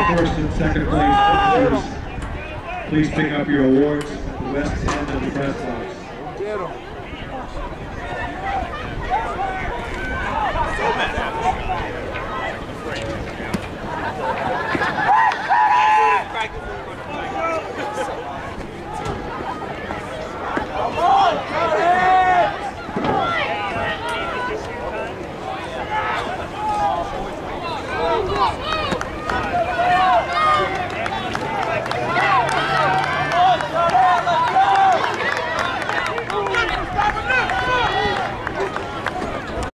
first and second place officers, please pick up your awards at the west end of the press box.